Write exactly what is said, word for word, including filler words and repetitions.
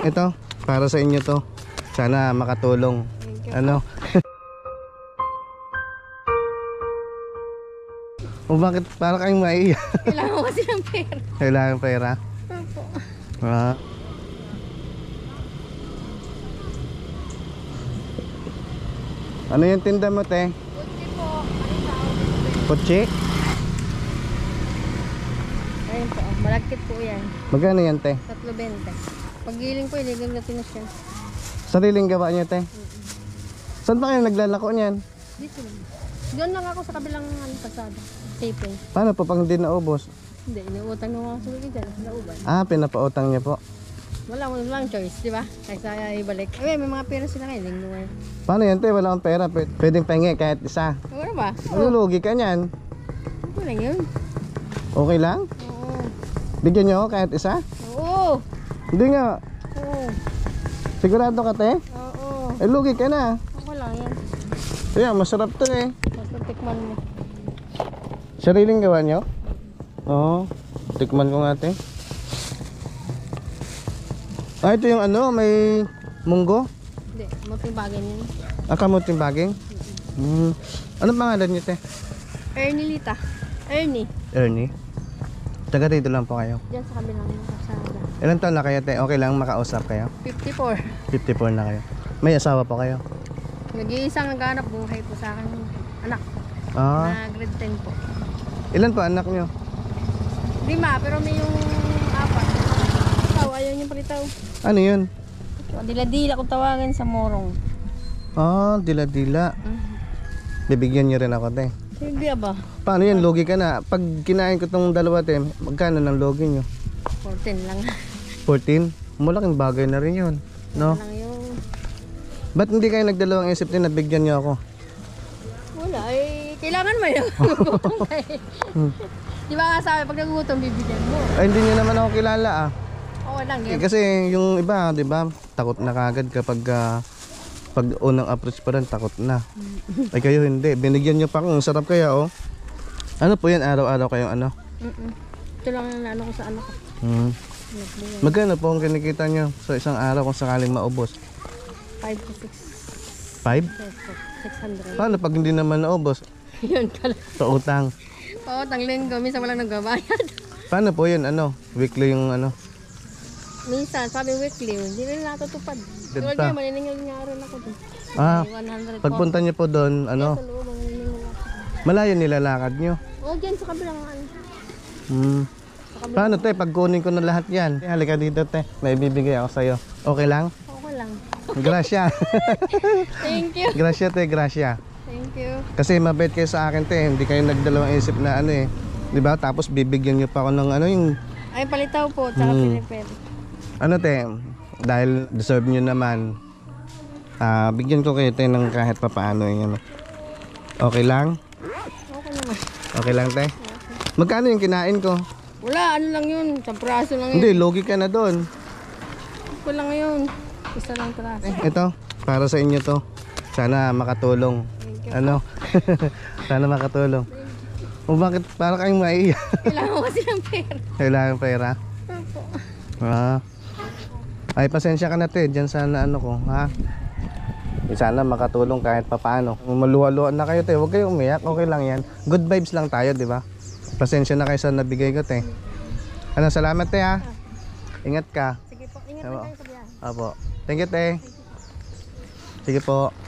ito, para sa inyo to. Sana makatulong. Ano? O bakit para kayong maiiyak? Kailangan ko kasi ng pera. Kailangan pera? Opo. Ah. Ano yung tinda mo, te? Kutsi po. Kutsi? Ayun po. Malagkit po yan. Magkano yan, te? Tatlo bente. Paggiling po, iligang na tinas yan. Sariling gawa niyo, te? Saan pa kayo naglalako niyan? Dito lang. Doon lang ako sa kabilang ano, pasada. Taping. Paano po pang hindi naubos? Hindi, iniutang nung mga sulit dyan. Nauban. Ah, pinapautang niya po. Wala mo lang choice, di ba? Kaysa ibalik. Ay, may mga pera sila ngayon. Lingnuan. Paano yan, te? Wala akong pera. P pwedeng pahingi kahit isa. Ano ba? Malulugi ka niyan. Ano lang yun? Okay lang? Oo. Bigyan niyo ako kahit isa? Oo. Hindi nga. Oo. Sigurado ka, te? Oo. Eh, lugi ka na. Ako lang yan. Kaya, masarap to eh. Basta tikman mo. Sariling gawa niyo? Oo. Tikman ko nga, te. Ah, ito yung ano, may munggo. Hindi, muting bagay yun. Ah, kamuting baging? Hmm. Anong pangalan niyo, te? Ernie Lita. Ernie. Ernie. Taga dito lang po kayo. Diyan sa kabilang kasada. Ilan taon na kayo, te? Okay lang makausap kayo? fifty-four. fifty-four na kayo. May asawa po kayo? Nag-iisang naghanap buhay po sa akin anak ko. Ah. Na grade ten po. Ilan po anak niyo? Lima, pero may yung apat. Ikaw, ayaw niyong palitaw. Ano yun? Dila-dila kung tawagan sa morong. Ah, dila-dila. Bibigyan niyo rin ako, te. Hindi ba? Paano yan? Logi ka na. Pag kinain ko tong dalawa, te, magkano ng logi niyo? fourteen lang. fourteen? Malaking bagay na rin yun. No? Lang yung... Ba't hindi kayo nagdalawang isip din na bigyan niyo ako? Wala, eh, kailangan mo yun. Gutom ka eh. Di ba nga sabi, pag nagugutom, bibigyan mo. Ay, hindi niyo naman ako kilala ah. Oo lang Eh, yun. kasi yung iba, di ba, takot na kagad kapag ah, pag unang approach pa rin, takot na. Ay kayo hindi, binigyan niyo pa ako, ang sarap kaya oh. Ano po yan, araw-araw kayong ano? Mm-mm. Ito lang ang ano ko sa anak ko. Hmm. Magkano po ang kinikita niyo sa isang araw kung sakaling maubos? five to six. five? six hundred. Paano pag hindi naman naubos? Yun ka lang. Sa utang. Oo, tanglinggo. Minsan walang nagbabayad. Paano po yun, ano? Weekly yung ano? Minsan, sabi weekly, hindi rin natutupad. Tulad Ganda. kayo, maniningil nga rin ako dun. Ah, May one hundred pagpunta niyo po doon, ano? Sa loob, maniningil ako. Malayo nilalakad niyo. Oo, dyan sa kabilang ano. Hmm. Sa kabilang. Paano te, pag kunin ko na lahat yan? Eh, halika dito te, may bibigay ako sa'yo. Okay lang? Okay lang. Gracia. Thank you. Gracia te, gracia. Thank you. Kasi mabait kayo sa akin te, hindi kayo nagdalawang isip na ano eh. Di ba? Tapos bibigyan niyo pa ako ng ano yung... Ay, palitaw po, tsaka Hmm. pinipel. Ano te, dahil deserve niyo naman, ah bigyan ko kayo te ng kahit papaano yung ano. Okay lang? Okay naman. Okay lang te? Magkano yung kinain ko? Wala, ano lang yun. Sa praso lang yun. Hindi, logi ka na doon. Ito lang yun. Isa lang praso. Ito, para sa inyo to. Sana makatulong. Thank you. Ano? Sana makatulong. O bakit para kayong maiiyak? Kailangan ko kasi ng pera. Kailangan pera? Opo. Ah. Ay, pasensya ka na te. Diyan sana ano ko, ha? Eh, sana makatulong kahit papaano. Kung maluwa-luwa na kayo te, huwag kayong umiyak. Okay lang yan. Good vibes lang tayo, di ba? Pasensya na kayo sa nabigay ko te. Ano, salamat te ha. Ingat ka. Sige po, ingat Opo. na kayo sa biyahe. Apo. Thank you te. Sige po.